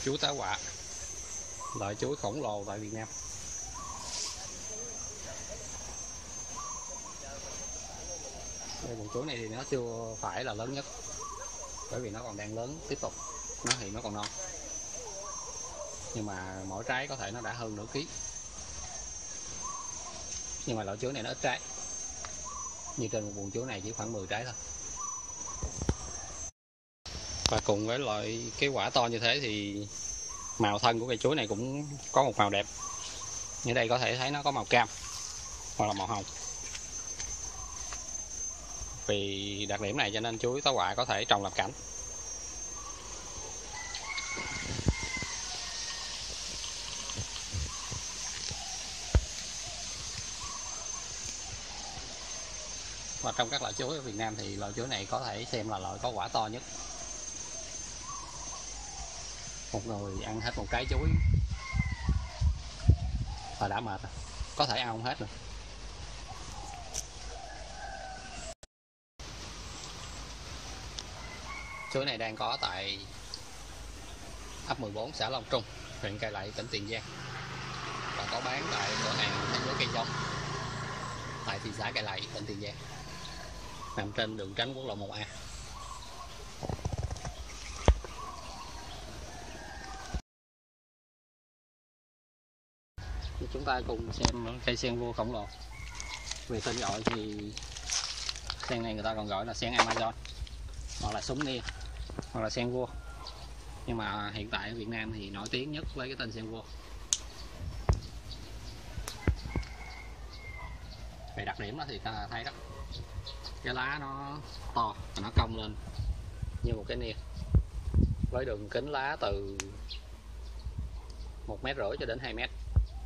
Chuối tá họa, loại chuối khổng lồ tại Việt Nam. Đây, vườn chuối này thì nó chưa phải là lớn nhất, bởi vì nó còn đang lớn tiếp tục, nó thì nó còn non, nhưng mà mỗi trái có thể nó đã hơn nửa ký. Nhưng mà loại chuối này nó ít trái, như trên một vườn chuối này chỉ khoảng 10 trái thôi. Và cùng với loại cái quả to như thế thì màu thân của cây chuối này cũng có một màu đẹp. Như đây có thể thấy nó có màu cam hoặc là màu hồng. Vì đặc điểm này cho nên chuối tá họa có thể trồng làm cảnh. Và trong các loại chuối ở Việt Nam thì loại chuối này có thể xem là loại có quả to nhất. Một người ăn hết một trái chuối và đã mệt, có thể ăn không hết được. Chuối này đang có tại ấp 14 xã Long Trung, huyện Cai Lậy, tỉnh Tiền Giang, và có bán tại cửa hàng Thế Giới Cây Giống tại thị xã Cai Lậy, tỉnh Tiền Giang, nằm trên đường tránh quốc lộ 1A. Chúng ta cùng xem cây sen vua khổng lồ. Về tên gọi thì sen này người ta còn gọi là sen Amazon, hoặc là súng nia, hoặc là sen vua. Nhưng mà hiện tại ở Việt Nam thì nổi tiếng nhất với cái tên sen vua. Về đặc điểm đó thì ta thấy đó, cái lá nó to và nó cong lên như một cái nia, với đường kính lá từ 1,5 mét cho đến 2 mét.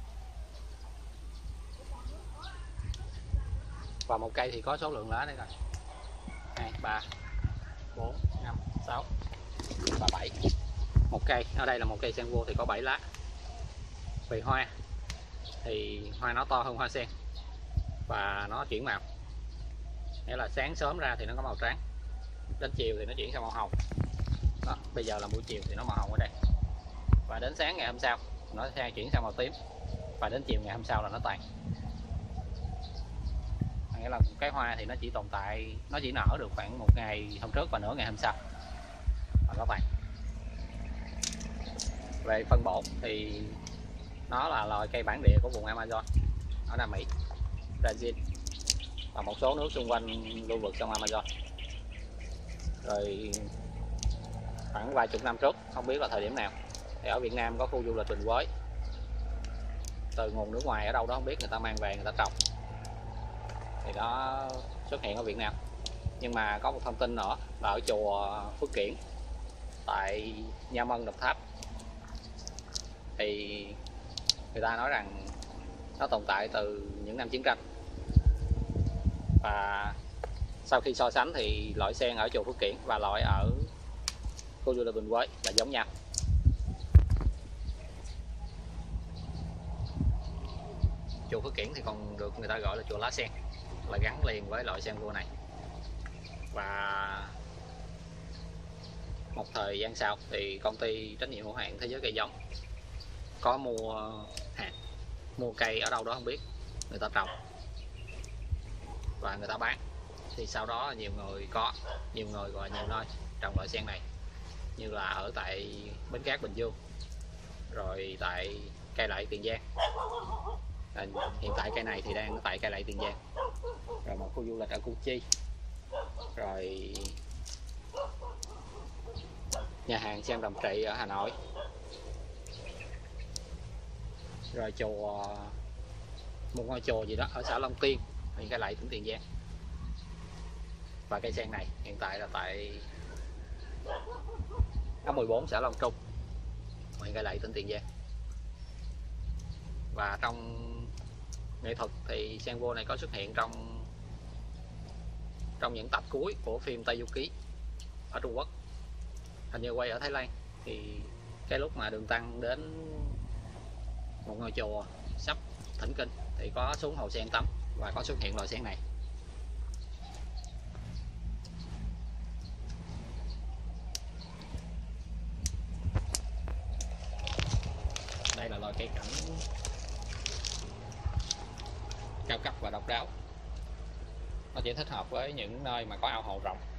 Và một cây thì có số lượng lá đây rồi: 2, 3, 4, 5, 6 và 7. Một cây, ở đây là một cây sen vua thì có 7 lá. Về hoa thì hoa nó to hơn hoa sen và nó chuyển màu, nghĩa là sáng sớm ra thì nó có màu trắng, đến chiều thì nó chuyển sang màu hồng. Đó, bây giờ là buổi chiều thì nó màu hồng ở đây, và đến sáng ngày hôm sau nó sẽ chuyển sang màu tím, và đến chiều ngày hôm sau là nó tàn. Nghĩa là cái hoa thì nó chỉ tồn tại, nó chỉ nở được khoảng một ngày hôm trước và nửa ngày hôm sau là nó tàn. Về phân bổ thì nó là loài cây bản địa của vùng Amazon ở Nam Mỹ, Brazil và một số nước xung quanh lưu vực sông Amazon. Rồi khoảng vài chục năm trước, không biết là thời điểm nào, thì ở Việt Nam có khu du lịch Bình Quới, từ nguồn nước ngoài ở đâu đó không biết, người ta mang về người ta trồng thì nó xuất hiện ở Việt Nam. Nhưng mà có một thông tin nữa là ở chùa Phước Kiển tại Nha Mân, Đồng Tháp thì người ta nói rằng nó tồn tại từ những năm chiến tranh, và sau khi so sánh thì loại sen ở chùa Phước Kiển và loại ở khu du lịch Bình Quới là giống nhau. Chùa Phước Kiển thì còn được người ta gọi là chùa lá sen, là gắn liền với loại sen vua này. Và một thời gian sau thì công ty trách nhiệm hữu hạn Thế Giới Cây Giống có mua hạt, mua cây ở đâu đó không biết, người ta trồng và người ta bán. Thì sau đó nhiều người và nhiều nơi trồng loại sen này, như là ở tại Bến Cát, Bình Dương, rồi tại Cai Lậy, Tiền Giang. Hiện tại cây này thì đang tại Cai Lậy, Tiền Giang, rồi một khu du lịch ở Củ Chi, rồi nhà hàng Sen Đầm Trị ở Hà Nội, rồi một ngôi chùa gì đó ở xã Long Tiên, huyện Cai Lậy, tỉnh Tiền Giang. Và cây sen này hiện tại là tại ấp 14 xã Long Trung, huyện Cai Lậy, tỉnh Tiền Giang. Và trong nghệ thuật thì sen vua này có xuất hiện trong những tập cuối của phim Tây Du Ký ở Trung Quốc, hình như quay ở Thái Lan. Thì cái lúc mà Đường Tăng đến một ngôi chùa sắp thỉnh kinh thì có xuống hồ sen tắm và có xuất hiện loại sen này. cây cảnh cao cấp và độc đáo. Nó chỉ thích hợp với những nơi mà có ao hồ rộng.